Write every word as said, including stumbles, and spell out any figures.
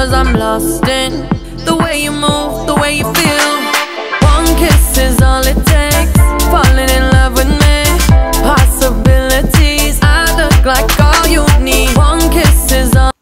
Cause I'm lost in the way you move, the way you feel